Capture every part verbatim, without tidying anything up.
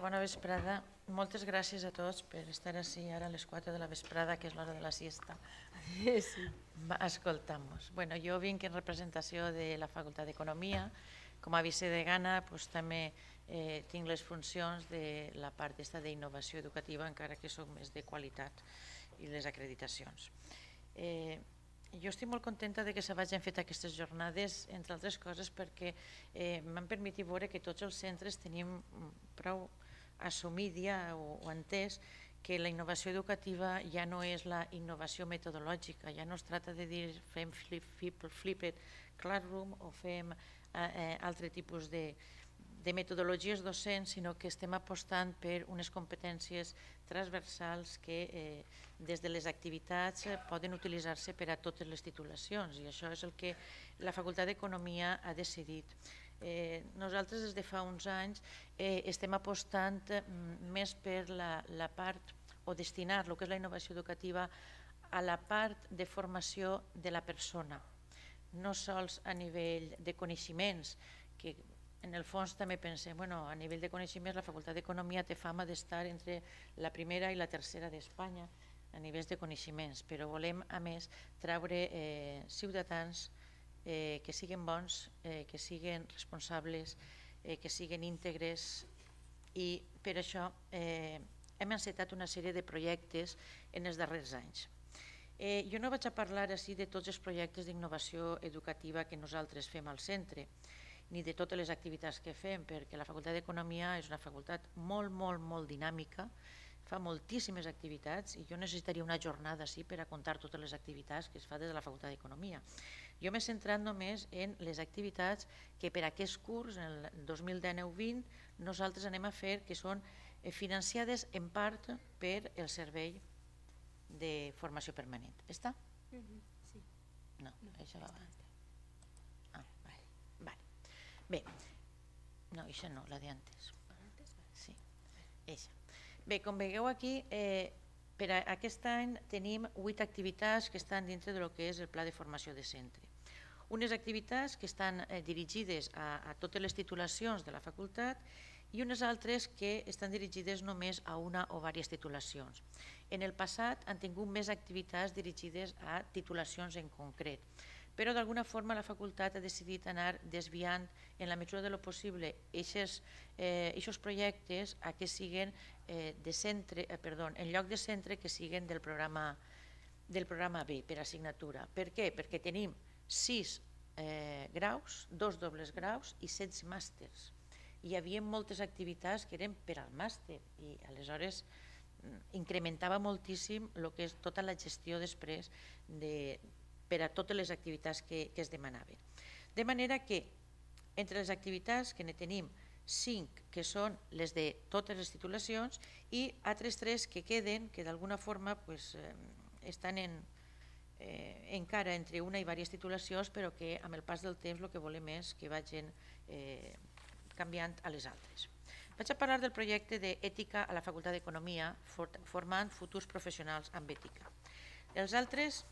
bona vesprada. Moltes gràcies a tots per estar així ara a les quatre de la vesprada, que és l'hora de la siesta. Sí. Escoltamos. Bueno, jo vinc en representació de la Facultat d'Economia. Com a vicedegana pues, també eh, tinc les funcions de la part d'innovació educativa, encara que soc més de qualitat i les acreditacions. Eh, Jo estic molt contenta de que se vagin fet aquestes jornades, entre altres coses perquè eh, m'han permès veure que tots els centres tenim prou assumit ja o, o entès que la innovació educativa ja no és la innovació metodològica, ja no es tracta de dir fem flip, flip, flipped classroom o fem eh, eh, altre tipus de, de metodologies docents, sinó que estem apostant per unes competències transversals que eh, des de les activitats eh, poden utilitzar-se per a totes les titulacions, i això és el que la Facultat d'Economia ha decidit. Eh, nosaltres des de fa uns anys eh, estem apostant eh, més per la, la part o destinar el que és la innovació educativa a la part de formació de la persona, no sols a nivell de coneixements, que en el fons també pensem, bueno, a nivell de coneixements la Facultat d'Economia té fama d'estar entre la primera i la tercera d'Espanya a nivells de coneixements, però volem a més treure eh, ciutadans eh, que siguin bons, eh, que siguin responsables, eh, que siguin íntegres, i per això eh, hem encetat una sèrie de projectes en els darrers anys. Eh, jo no vaig a parlar així de tots els projectes d'innovació educativa que nosaltres fem al centre, ni de totes les activitats que fem, perquè la Facultat d'Economia és una facultat molt, molt, molt dinàmica, fa moltíssimes activitats i jo necessitaria una jornada així per a contar totes les activitats que es fa des de la Facultat d'Economia. Jo m'he centrat només en les activitats que per a aquest curs, en el dos mil dinou vint, nosaltres anem a fer, que són financiades en part per el Servei de Formació Permanent. Està? Sí. No, això va abans. Ah, vale, vale. Bé, no, això no, la d'antes. Sí, això. Bé, com veieu aquí, eh, per a aquest any tenim vuit activitats que estan dintre del que és el pla de formació de centre. Unes activitats que estan eh, dirigides a, a totes les titulacions de la facultat i unes altres que estan dirigides només a una o diverses titulacions. En el passat han tingut més activitats dirigides a titulacions en concret, però d'alguna forma la facultat ha decidit anar desviant en la mesura de lo possible aquests eh, projectes a que siguin eh, de centre, eh, perdó, en lloc de centre que siguin del programa, del programa B per assignatura. Per què? Perquè tenim sis eh, graus, dos dobles graus i setze màsters. Hi havia moltes activitats que eren per al màster i aleshores incrementava moltíssim el que és tota la gestió després de per a totes les activitats que, que es demanaven. De manera que entre les activitats que ne tenim cinc que són les de totes les titulacions i altres tres que queden que d'alguna forma pues, eh, estan en, eh, encara entre una i diverses titulacions, però que amb el pas del temps el que volem és que vagin eh, canviant a les altres. Vaig a parlar del projecte d'ètica a la Facultat d'Economia, formant futurs professionals amb ètica. Els altres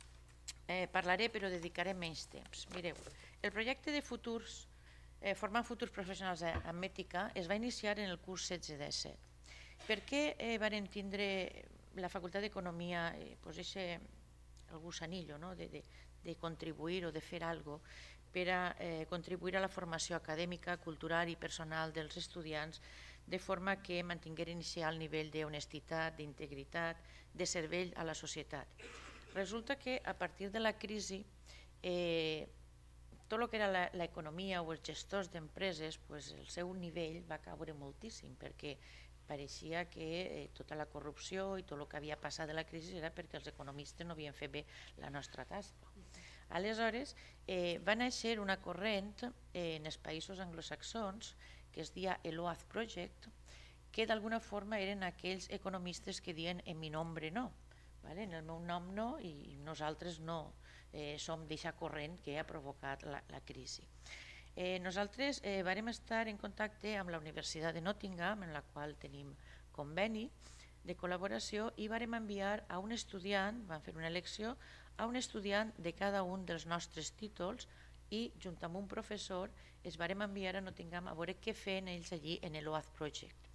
Eh, parlaré però dedicaré menys temps. Mireu, el projecte de futurs, eh, formant futurs professionals amb ètica es va iniciar en el curs setze disset. Per què eh, varen tindre la Facultat d'Economia eh, pues ese, el gusanillo, no? de, de, de contribuir o de fer alguna cosa per a eh, contribuir a la formació acadèmica, cultural i personal dels estudiants de forma que mantingueren iniciar el nivell d'honestitat, d'integritat, de servei a la societat. Resulta que a partir de la crisi eh, tot el que era l'economia o els gestors d'empreses, pues, el seu nivell va caure moltíssim perquè pareixia que eh, tota la corrupció i tot el que havia passat de la crisi era perquè els economistes no havien fet bé la nostra tasca. Aleshores eh, va néixer una corrent eh, en els països anglosaxons que es deia el O A Z Project, que d'alguna forma eren aquells economistes que diuen en mi nombre no. Vale? En el meu nom no i nosaltres no eh, som d'aquesta corrent que ha provocat la, la crisi. Eh, nosaltres eh, vàrem estar en contacte amb la Universitat de Nottingham, en la qual tenim conveni de col·laboració, i vàrem enviar a un estudiant, vam fer una elecció, a un estudiant de cada un dels nostres títols i, junt amb un professor, es vàrem enviar a Nottingham a veure què feien ells allí en l'O A Z Project.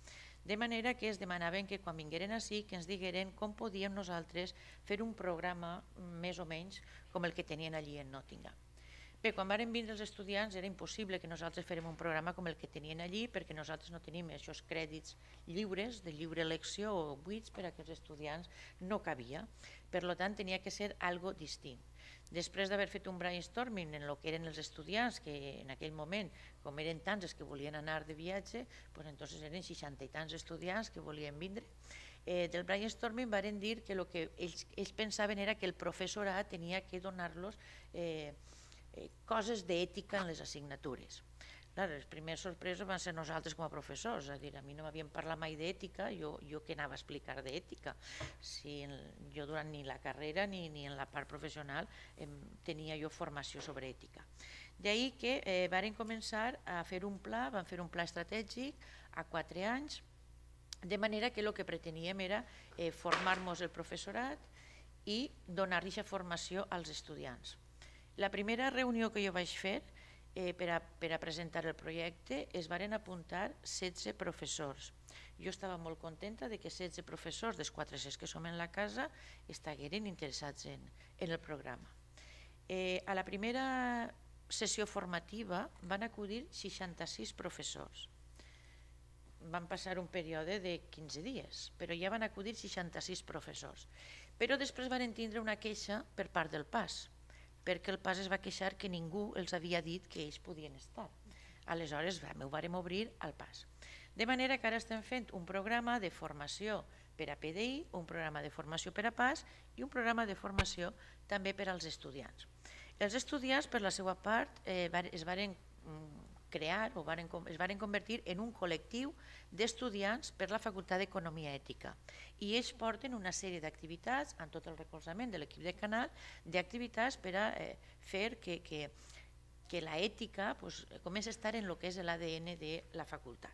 De manera que es demanaven que quan vingueren ací que ens digueren com podíem nosaltres fer un programa més o menys com el que tenien allí en Nottingham. Bé, quan varen vindre els estudiants era impossible que nosaltres férem un programa com el que tenien allí perquè nosaltres no tenim aquests crèdits lliures, de lliure elecció o buits per a que els estudiants no cabia. Per tant, tenia que ser algo distint. Després d'haver fet un brainstorming en el que eren els estudiants, que en aquell moment, com eren tants els que volien anar de viatge, doncs entonces eren seixanta i tants estudiants que volien vindre, eh, del brainstorming varen dir que el que ells, ells pensaven era que el professorat tenia que donar-los eh, eh, coses d'ètica en les assignatures. Clar, les primeres sorpreses van ser nosaltres com a professors, és a dir, a mi no m'havien parlat mai d'ètica, jo, jo què anava a explicar d'ètica? Si en, jo durant ni la carrera ni, ni en la part professional em, tenia jo formació sobre ètica. D'ahir que eh, varen començar a fer un pla, van fer un pla estratègic a quatre anys, de manera que el que preteníem era eh, formar-nos el professorat i donar aquesta formació als estudiants. La primera reunió que jo vaig fer eh, per, a, per a presentar el projecte es varen apuntar setze professors. Jo estava molt contenta de que setze professors dels quatre-cents que som en la casa estigueren interessats en, en el programa. Eh, a la primera sessió formativa van acudir seixanta-sis professors. Van passar un període de quinze dies, però ja van acudir seixanta-sis professors. Però després van tindre una queixa per part del P A S, perquè el P A S es va queixar que ningú els havia dit que ells podien estar. Aleshores ho vàrem obrir al P A S. De manera que ara estem fent un programa de formació per a P D I, un programa de formació per a P A S i un programa de formació també per als estudiants. Els estudiants, per la seva part, eh, es varen crear o varen, es varen convertir en un col·lectiu d'estudiants per la Facultat d'Economia Ètica i ells porten una sèrie d'activitats, amb tot el recolzament de l'equip de Canal, d'activitats per a eh, fer que, que, que l'ètica pues, comenci a estar en el que és l'A D N de la facultat.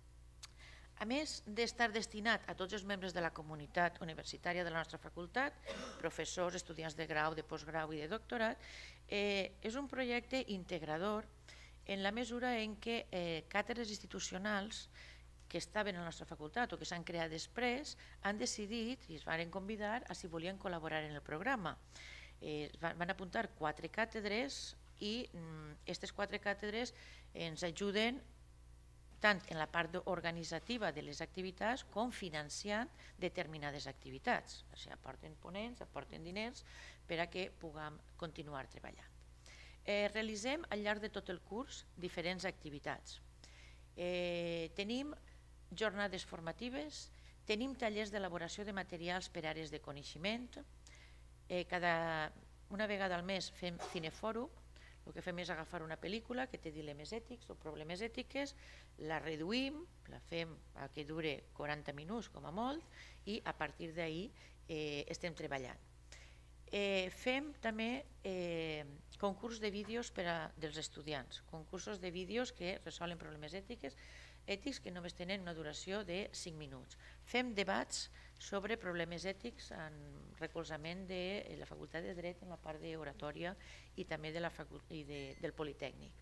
A més d'estar destinat a tots els membres de la comunitat universitària de la nostra facultat, professors, estudiants de grau, de postgrau i de doctorat, eh, és un projecte integrador en la mesura en què eh, càtedres institucionals que estaven a la nostra facultat o que s'han creat després han decidit i es van convidar a si volien col·laborar en el programa. Eh, van apuntar quatre càtedres i aquestes quatre càtedres ens ajuden tant en la part organitzativa de les activitats com financiant determinades activitats. O sigui, aporten ponents, aporten diners per a que puguem continuar treballant. Eh, realitzem al llarg de tot el curs diferents activitats. Eh, tenim jornades formatives, tenim tallers d'elaboració de materials per àrees de coneixement, eh, cada, una vegada al mes fem cinefòrum, el que fem és agafar una pel·lícula que té dilemes ètics o problemes ètiques, la reduïm, la fem a que dure quaranta minuts com a molt i a partir d'ahir eh, estem treballant. Eh, fem també eh, concurs de vídeos per a, dels estudiants, concursos de vídeos que resolen problemes ètics, ètics que només tenen una duració de cinc minuts. Fem debats sobre problemes ètics en recolzament de la Facultat de Dret en la part d'oratòria i també de la i de, del Politècnic.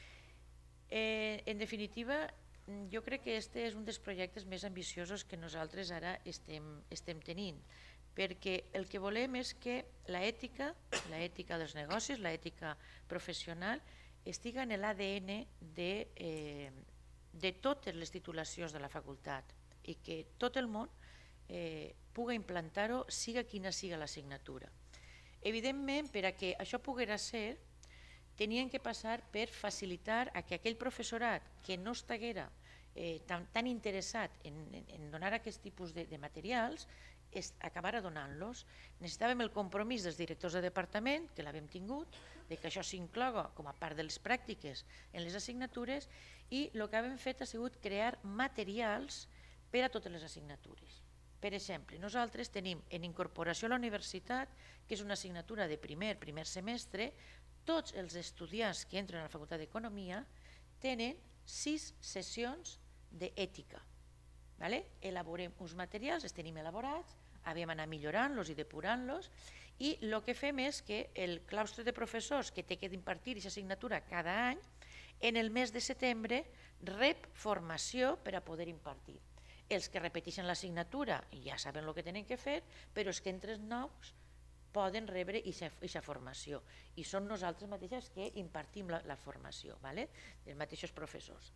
Eh, en definitiva, jo crec que aquest és un dels projectes més ambiciosos que nosaltres ara estem, estem tenint, perquè el que volem és que l'ètica, l'ètica dels negocis, l'ètica professional, estiga en l'A D N de, eh, de totes les titulacions de la facultat i que tot el món eh, pugui implantar-ho, siga quina siga l'assignatura. Evidentment, per a que això poguera ser, tenien que passar per facilitar a que aquell professorat que no estiguera eh, tan, tan interessat en, en, en donar aquest tipus de, de materials acabara donant-los. Necessitàvem el compromís dels directors de departament, que l'havíem tingut, de que això s'incloga com a part de les pràctiques en les assignatures i el que hem fet ha sigut crear materials per a totes les assignatures. Per exemple, nosaltres tenim en incorporació a la universitat, que és una assignatura de primer, primer semestre, tots els estudiants que entren a la Facultat d'Economia tenen sis sessions d'ètica. Elaborem uns materials, els tenim elaborats, havíem d'anar millorant-los i depurant-los i el que fem és que el claustre de professors que té que impartir aquesta assignatura cada any, en el mes de setembre rep formació per a poder impartir. els que repeteixen l'assignatura ja saben el que tenen que fer, però els que entren nous poden rebre aquesta formació i són nosaltres mateixes que impartim la, la formació, ¿vale? Els mateixos professors.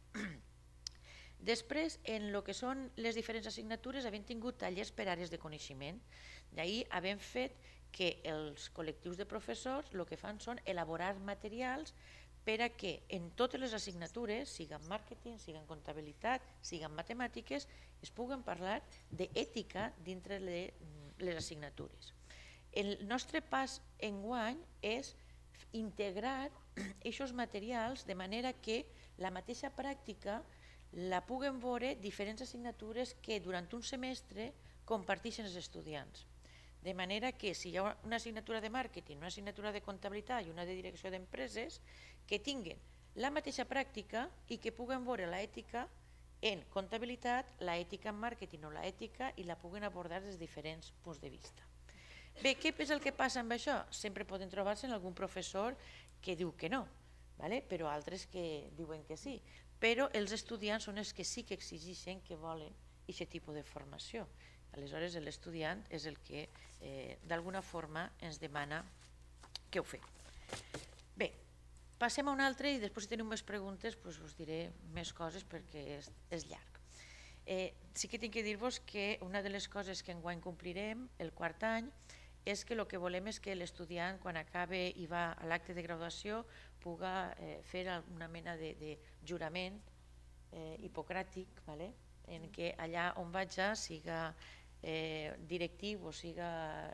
Després, en el que són les diferents assignatures, havent tingut tallers per àrees de coneixement, d'ahir havent fet que els col·lectius de professors el que fan són elaborar materials per a que en totes les assignatures, siguin màrqueting, siguin comptabilitat, siguin matemàtiques, es puguen parlar d'ètica dintre les assignatures. El nostre pas enguany és integrar aquests materials de manera que la mateixa pràctica la puguen veure diferents assignatures que durant un semestre comparteixen els estudiants. De manera que si hi ha una assignatura de màrqueting, una assignatura de comptabilitat i una de direcció d'empreses, que tinguin la mateixa pràctica i que puguen veure l'ètica en comptabilitat, l'ètica en màrqueting o l'ètica i la puguen abordar des de diferents punts de vista. Bé, què és el que passa amb això? Sempre poden trobar-se en algun professor que diu que no, però altres que diuen que sí. Però els estudiants són els que sí que exigeixen que volen aquest tipus de formació. Aleshores l'estudiant és el que d'alguna forma ens demana que ho fem. Bé, passem a un altre i després si teniu més preguntes us diré més coses perquè és llarg. Sí que tinc que dir-vos que una de les coses que enguany complirem el quart any és que el que volem és que l'estudiant quan acabe i va a l'acte de graduació puga fer una mena de jurament hipocràtic en què allà on vaig siga directiu o siga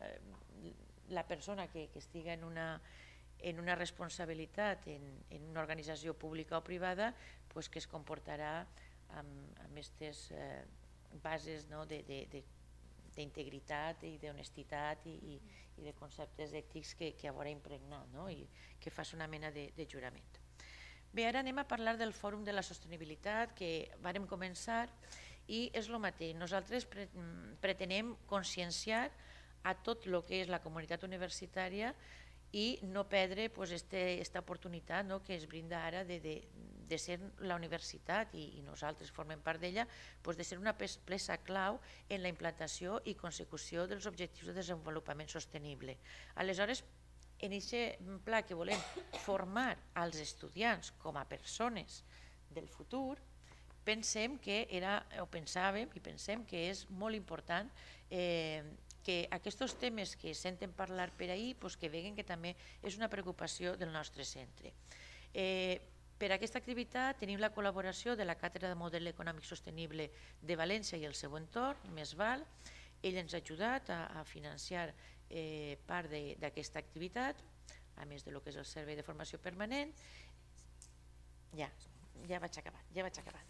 la persona que estigui en una responsabilitat en una organització pública o privada que es comportarà amb aquestes bases d'integritat i d'honestitat i de conceptes ètics que haurà impregnat i que fas una mena de jurament. Bé, ara anem a parlar del Fòrum de la Sostenibilitat que vàrem començar i és el mateix. Nosaltres pretenem conscienciar a tot el que és la comunitat universitària i no perdre aquesta oportunitat que es brinda ara de ser la universitat i nosaltres formem part d'ella, de ser una peça clau en la implantació i consecució dels objectius de desenvolupament sostenible. Aleshores, en aquest pla que volem formar als estudiants com a persones del futur, pensem que era, o pensàvem i pensem que és molt important que aquests temes que senten parlar per ahir que veguen que també és una preocupació del nostre centre. Per aquesta activitat tenim la col·laboració de la Càtedra de Model Econòmic Sostenible de València i el seu entorn, MESVAL. Ell ens ha ajudat a financiar part d'aquesta activitat, a més del que és el Servei de Formació Permanent. Ja, ja vaig acabar, ja vaig acabar.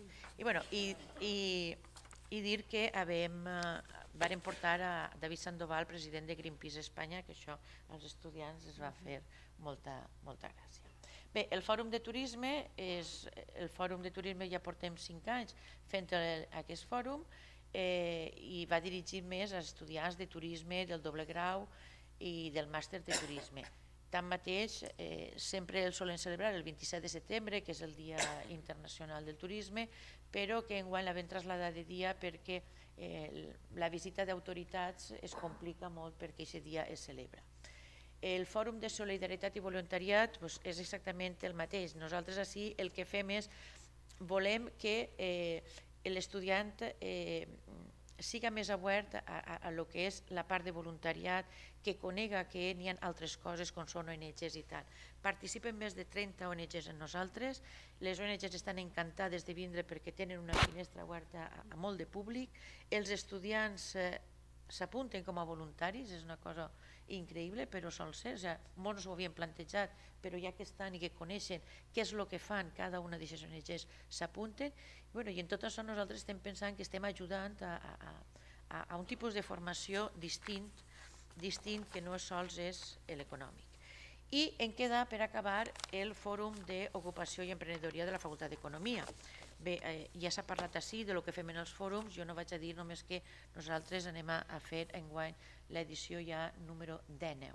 I dir que vàrem portar a David Sandoval, president de Greenpeace Espanya, que això als estudiants es va fer molta gràcia. Bé, el Fòrum de Turisme, el Fòrum de Turisme ja portem cinc anys fent aquest fòrum i va dirigir més a estudiants de turisme, del doble grau i del màster de turisme. Tanmateix, sempre el solen celebrar el vint-i-set de setembre, que és el Dia Internacional del Turisme, però que enguany l'havem traslladat de dia perquè la visita d'autoritats es complica molt perquè aquest dia es celebra. El Fòrum de Solidaritat i Voluntariat és exactament el mateix. Nosaltres així el que fem és, volem que l'estudiant siga més obert a lo que és la part de voluntariat, que conega que n'hi ha altres coses com són O N Ges i tal. Participen més de trenta O N Ges en nosaltres, les O N Ges estan encantades de vindre perquè tenen una finestra oberta a molt de públic, els estudiants s'apunten com a voluntaris, és una cosa increïble, però sol ser, molts ho havien plantejat, però ja que estan i que coneixen què és el que fan cada una d'aquestes O N Ges s'apunten, i en tot això nosaltres estem pensant que estem ajudant a un tipus de formació distint, distint que no sols és l'econòmic. I en queda per acabar el Fòrum d'Ocupació i Emprenedoria de la Facultat d'Economia. Bé, ja s'ha parlat així del que fem en els fòrums, jo no vaig a dir només que nosaltres anem a fer enguany l'edició ja número dinou.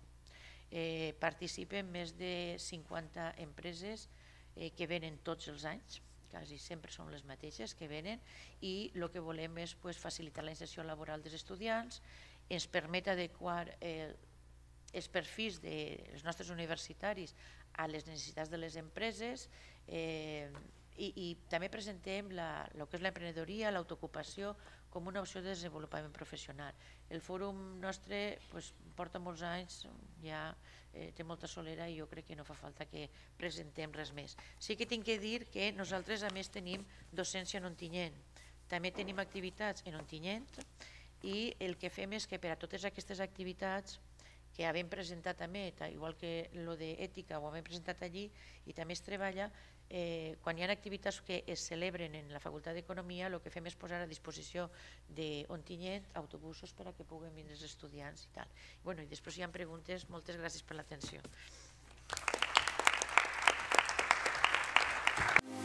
Participen més de cinquanta empreses que venen tots els anys, quasi sempre són les mateixes que venen, i el que volem és pues, facilitar la inserció laboral dels estudiants, ens permet adequar eh, els perfils dels nostres universitaris a les necessitats de les empreses, eh, i, i també presentem la, el que és l'emprenedoria, l'autoocupació com una opció de desenvolupament professional. El fòrum nostre pues, porta molts anys, ja eh, té molta solera i jo crec que no fa falta que presentem res més. Sí que tinc que dir que nosaltres a més tenim docència en Ontinyent, també tenim activitats en Ontinyent, i el que fem és que per a totes aquestes activitats que havem presentat també, igual que el d'ètica ho havem presentat allí i també es treballa, eh, quan hi ha activitats que es celebren en la Facultat d'Economia, el que fem és posar a disposició d'Ontinyent autobusos per a que puguen vindre els estudiants i tal. Bueno, i després hi ha preguntes, moltes gràcies per l'atenció.